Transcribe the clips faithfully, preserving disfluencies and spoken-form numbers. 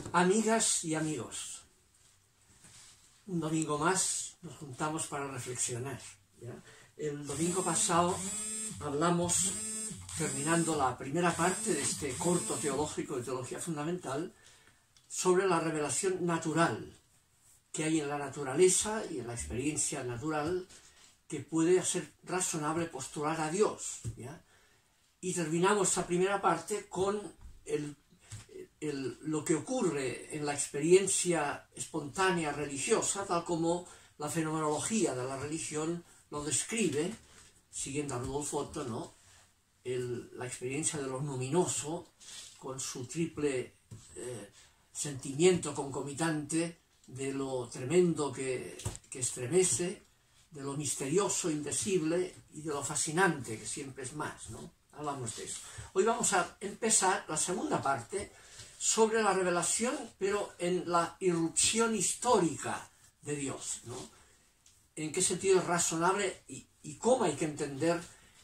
Amigas y amigos, un domingo más nos juntamos para reflexionar, ¿ya? El domingo pasado hablamos, terminando la primera parte de este corto teológico de teología fundamental, sobre la revelación natural que hay en la naturaleza y en la experiencia natural que puede hacer razonable postular a Dios, ¿ya? Y terminamos esta primera parte con el El, lo que ocurre en la experiencia espontánea religiosa, tal como la fenomenología de la religión lo describe, siguiendo a Rudolf Otto, ¿no? El, la experiencia de lo luminoso, con su triple eh, sentimiento concomitante de lo tremendo que, que estremece, de lo misterioso, indecible, y de lo fascinante, que siempre es más, ¿no? Hablamos de eso. Hoy vamos a empezar la segunda parte, sobre la revelación, pero en la irrupción histórica de Dios, ¿no? En qué sentido es razonable y, y cómo hay que entender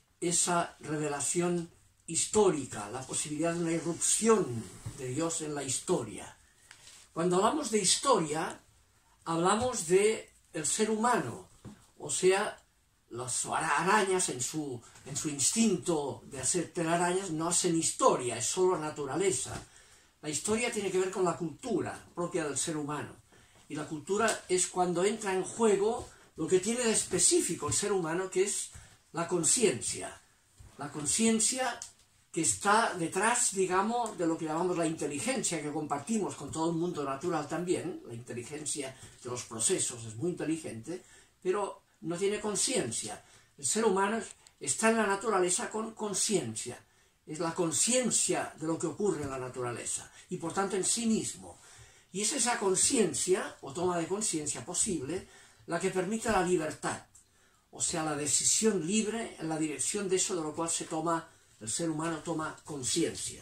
esa revelación histórica, la posibilidad de una irrupción de Dios en la historia. Cuando hablamos de historia, hablamos de el ser humano, o sea, las arañas en su, en su instinto de hacer telarañas no hacen historia, es solo naturaleza. La historia tiene que ver con la cultura propia del ser humano. Y la cultura es cuando entra en juego lo que tiene de específico el ser humano, que es la conciencia. La conciencia que está detrás, digamos, de lo que llamamos la inteligencia, que compartimos con todo el mundo natural también. La inteligencia de los procesos es muy inteligente, pero no tiene conciencia. El ser humano está en la naturaleza con conciencia. Es la conciencia de lo que ocurre en la naturaleza, y por tanto en sí mismo. Y es esa conciencia, o toma de conciencia posible, la que permite la libertad, o sea, la decisión libre en la dirección de eso de lo cual se toma, el ser humano toma conciencia.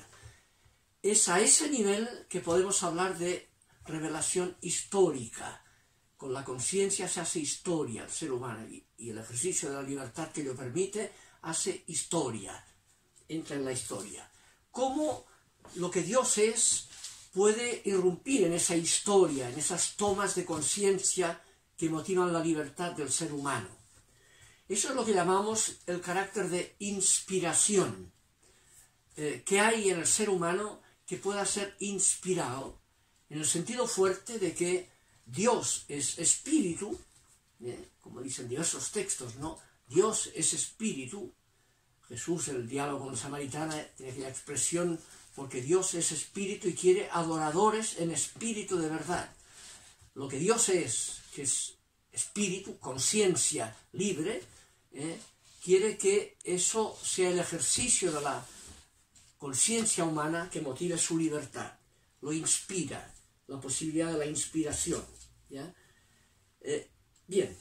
Es a ese nivel que podemos hablar de revelación histórica. Con la conciencia se hace historia el ser humano, y, y el ejercicio de la libertad que lo permite hace historia. Entra en la historia. ¿Cómo lo que Dios es puede irrumpir en esa historia, en esas tomas de conciencia que motivan la libertad del ser humano? Eso es lo que llamamos el carácter de inspiración. Eh, que hay en el ser humano que pueda ser inspirado, en el sentido fuerte de que Dios es espíritu, eh, como dicen diversos textos, ¿no? Dios es espíritu. Jesús, el diálogo con la samaritana, tiene aquella expresión, porque Dios es espíritu y quiere adoradores en espíritu de verdad. Lo que Dios es, que es espíritu, conciencia libre, eh, quiere que eso sea el ejercicio de la conciencia humana que motive su libertad. Lo inspira, la posibilidad de la inspiración, ¿ya? Eh, bien,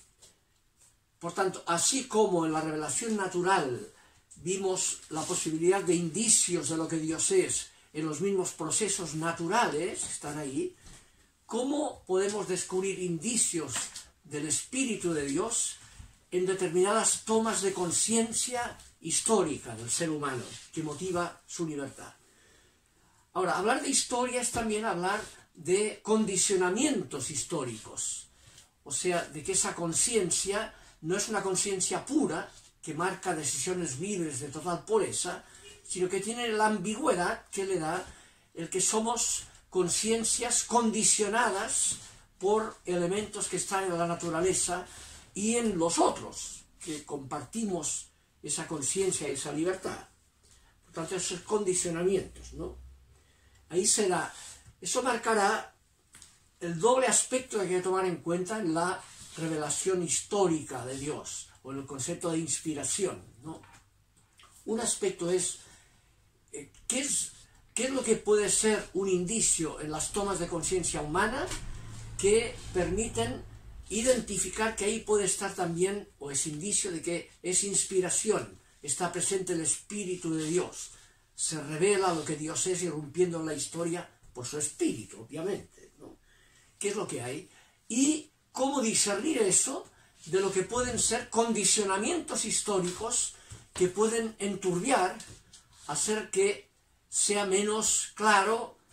por tanto, así como en la revelación natural vimos la posibilidad de indicios de lo que Dios es en los mismos procesos naturales, están ahí, ¿cómo podemos descubrir indicios del Espíritu de Dios en determinadas tomas de conciencia histórica del ser humano que motiva su libertad? Ahora, hablar de historia es también hablar de condicionamientos históricos, o sea, de que esa conciencia no es una conciencia pura, que marca decisiones libres de total pureza, sino que tiene la ambigüedad que le da el que somos conciencias condicionadas por elementos que están en la naturaleza y en los otros, que compartimos esa conciencia y esa libertad. Por tanto, esos condicionamientos, ¿no? Ahí será, eso marcará el doble aspecto que hay que tomar en cuenta en la revelación histórica de Dios, o el concepto de inspiración, ¿no? Un aspecto es, eh, ¿qué es, qué es lo que puede ser un indicio en las tomas de conciencia humana que permiten identificar que ahí puede estar también, o es indicio de que es inspiración, está presente el Espíritu de Dios, se revela lo que Dios es irrumpiendo en la historia por su Espíritu, obviamente, ¿no? ¿Qué es lo que hay? Y cómo discernir eso de lo que pueden ser condicionamientos históricos que pueden enturbiar, hacer que sea menos claro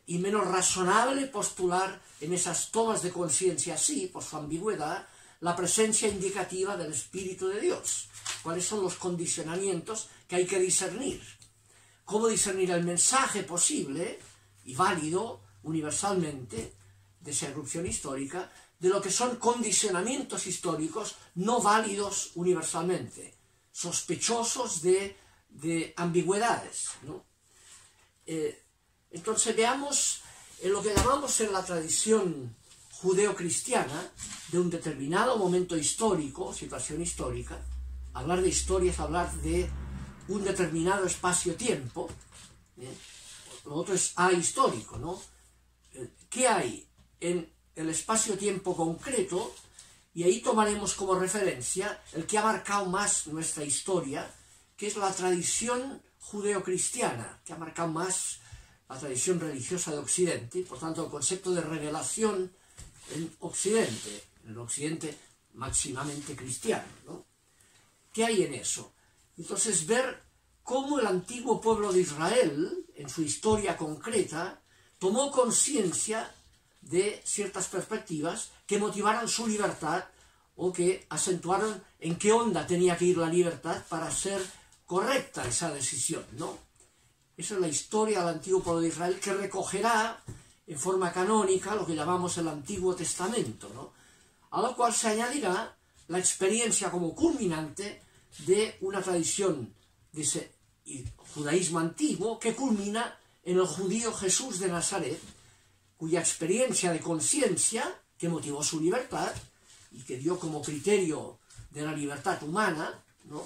y menos razonable postular en esas tomas de conciencia así, por su ambigüedad, la presencia indicativa del Espíritu de Dios. ¿Cuáles son los condicionamientos que hay que discernir? ¿Cómo discernir el mensaje posible y válido universalmente de esa irrupción histórica de lo que son condicionamientos históricos no válidos universalmente, sospechosos de, de ambigüedades, ¿no? Eh, entonces veamos en lo que llamamos en la tradición judeocristiana de un determinado momento histórico, situación histórica. Hablar de historia es hablar de un determinado espacio-tiempo. ¿eh? Lo otro es ahistórico, ¿no? ¿Qué hay en el espacio-tiempo concreto? Y ahí tomaremos como referencia el que ha marcado más nuestra historia, que es la tradición judeocristiana, que ha marcado más la tradición religiosa de Occidente, y por tanto el concepto de revelación en Occidente, en el Occidente máximamente cristiano, ¿no? ¿Qué hay en eso? Entonces ver cómo el antiguo pueblo de Israel, en su historia concreta, tomó conciencia de ciertas perspectivas que motivaron su libertad o que acentuaron en qué onda tenía que ir la libertad para ser correcta esa decisión, ¿no? Esa es la historia del antiguo pueblo de Israel, que recogerá en forma canónica lo que llamamos el Antiguo Testamento, ¿no? A lo cual se añadirá la experiencia como culminante de una tradición de ese judaísmo antiguo que culmina en el judío Jesús de Nazaret, cuya experiencia de conciencia, que motivó su libertad y que dio como criterio de la libertad humana, ¿no?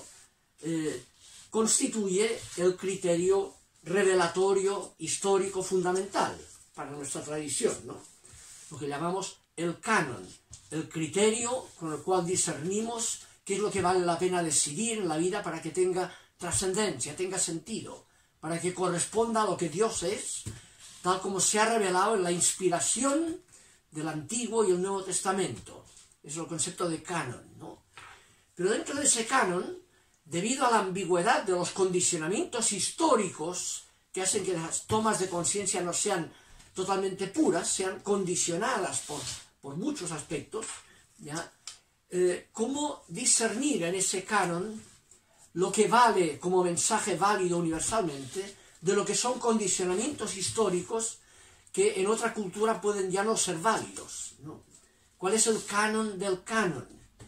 eh, constituye el criterio revelatorio histórico fundamental para nuestra tradición, ¿no? Lo que llamamos el canon, el criterio con el cual discernimos qué es lo que vale la pena decidir en la vida para que tenga trascendencia, tenga sentido, para que corresponda a lo que Dios es, tal como se ha revelado en la inspiración del Antiguo y el Nuevo Testamento. Es el concepto de canon, ¿no? Pero dentro de ese canon, debido a la ambigüedad de los condicionamientos históricos que hacen que las tomas de conciencia no sean totalmente puras, sean condicionadas por, por muchos aspectos, ¿ya? Eh, ¿Cómo discernir en ese canon lo que vale como mensaje válido universalmente de lo que son condicionamientos históricos que en otra cultura pueden ya no ser válidos, ¿no? ¿Cuál es el canon del canon?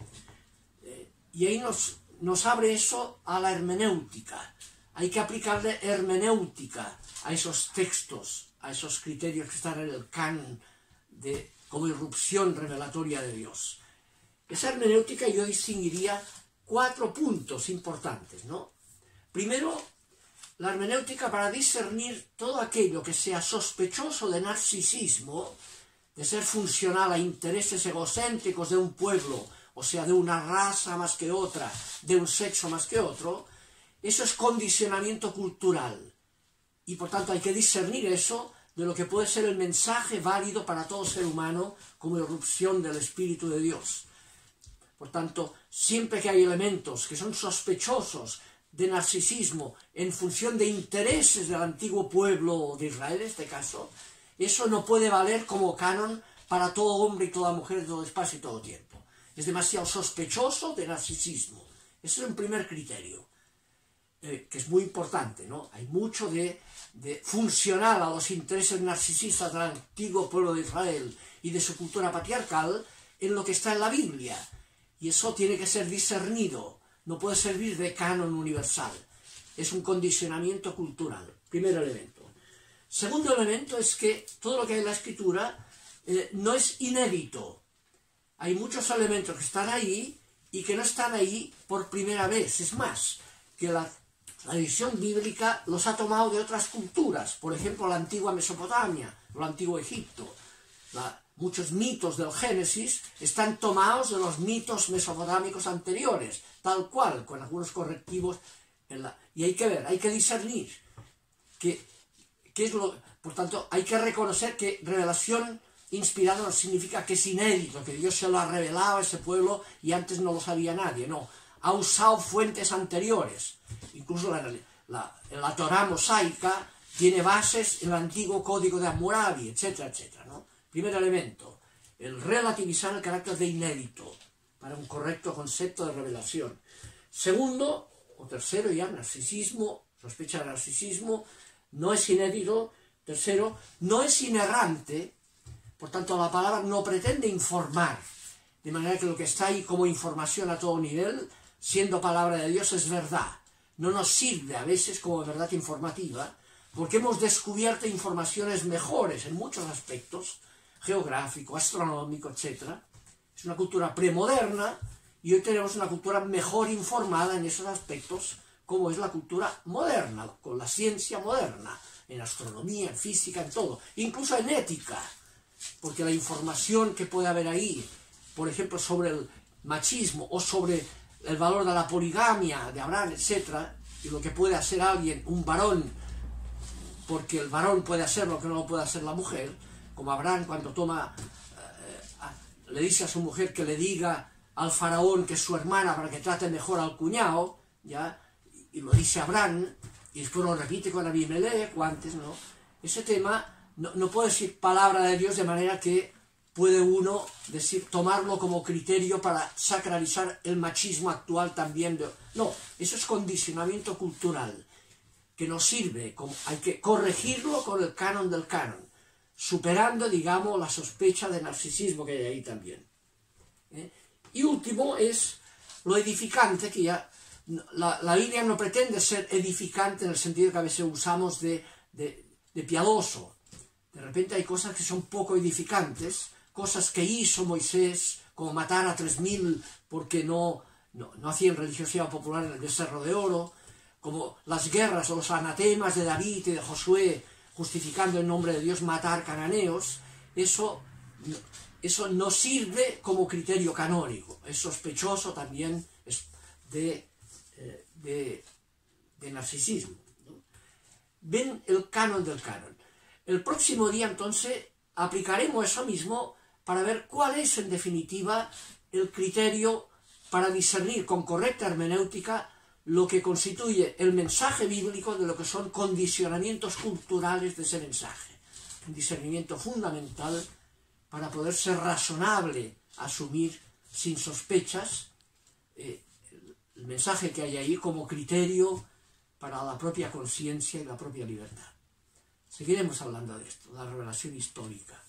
Eh, y ahí nos, nos abre eso a la hermenéutica. Hay que aplicarle hermenéutica a esos textos, a esos criterios que están en el canon de, como irrupción revelatoria de Dios. Esa hermenéutica yo distinguiría cuatro puntos importantes, ¿no? Primero, la hermenéutica para discernir todo aquello que sea sospechoso de narcisismo, de ser funcional a intereses egocéntricos de un pueblo, o sea, de una raza más que otra, de un sexo más que otro, eso es condicionamiento cultural. Y por tanto hay que discernir eso de lo que puede ser el mensaje válido para todo ser humano como irrupción del Espíritu de Dios. Por tanto, siempre que hay elementos que son sospechosos de narcisismo en función de intereses del antiguo pueblo de Israel, en este caso, eso no puede valer como canon para todo hombre y toda mujer de todo espacio y todo tiempo. Es demasiado sospechoso de narcisismo. Ese es un primer criterio, eh, que es muy importante, ¿no? Hay mucho de, de funcional a los intereses narcisistas del antiguo pueblo de Israel y de su cultura patriarcal en lo que está en la Biblia. Y eso tiene que ser discernido, no puede servir de canon universal. Es un condicionamiento cultural, primer elemento. Segundo elemento es que todo lo que hay en la Escritura eh, no es inédito. Hay muchos elementos que están ahí y que no están ahí por primera vez. Es más, que la tradición bíblica los ha tomado de otras culturas. Por ejemplo, la antigua Mesopotamia, o el antiguo Egipto. La, muchos mitos del Génesis están tomados de los mitos mesopotámicos anteriores, tal cual, con algunos correctivos. En la, y hay que ver, hay que discernir que... ¿Qué es lo? Por tanto, hay que reconocer que revelación inspirada no significa que es inédito, que Dios se lo ha revelado a ese pueblo y antes no lo sabía nadie, no. Ha usado fuentes anteriores, incluso la, la, la Torá mosaica tiene bases en el antiguo código de Hammurabi, etcétera, etcétera, ¿no? Primer elemento, el relativizar el carácter de inédito para un correcto concepto de revelación. Segundo, o tercero ya, narcisismo, sospecha de narcisismo, no es inédito. Tercero, no es inerrante, por tanto la palabra no pretende informar, de manera que lo que está ahí como información a todo nivel, siendo palabra de Dios, es verdad. No nos sirve a veces como verdad informativa, porque hemos descubierto informaciones mejores en muchos aspectos, geográfico, astronómico, etcétera. Es una cultura premoderna, y hoy tenemos una cultura mejor informada en esos aspectos, como es la cultura moderna, con la ciencia moderna, en astronomía, en física, en todo, incluso en ética, porque la información que puede haber ahí, por ejemplo, sobre el machismo o sobre el valor de la poligamia de Abraham, etcétera, y lo que puede hacer alguien, un varón, porque el varón puede hacer lo que no lo puede hacer la mujer, como Abraham cuando toma, eh, le dice a su mujer que le diga al faraón que es su hermana para que trate mejor al cuñado, ¿ya? Y lo dice Abraham, y después lo repite con Abimelech o antes, ¿no? Ese tema no, no puede decir palabra de Dios de manera que puede uno decir, tomarlo como criterio para sacralizar el machismo actual también. De, no, eso es condicionamiento cultural, que nos sirve, como, hay que corregirlo con el canon del canon, superando, digamos, la sospecha de narcisismo que hay ahí también. ¿Eh? Y último es lo edificante, que ya la, la Biblia no pretende ser edificante en el sentido que a veces usamos de, de, de piadoso. De repente hay cosas que son poco edificantes, cosas que hizo Moisés, como matar a tres mil porque no, no, no hacían religiosidad popular en el Becerro de Oro, como las guerras o los anatemas de David y de Josué, justificando en nombre de Dios matar cananeos. Eso, eso no sirve como criterio canónico, es sospechoso también de, de, de narcisismo, ¿no? Ven el canon del canon. El próximo día, entonces, aplicaremos eso mismo para ver cuál es, en definitiva, el criterio para discernir con correcta hermenéutica lo que constituye el mensaje bíblico de lo que son condicionamientos culturales de ese mensaje. Un discernimiento fundamental para poder ser razonable, asumir sin sospechas eh, el mensaje que hay ahí como criterio para la propia conciencia y la propia libertad. Seguiremos hablando de esto, la revelación histórica.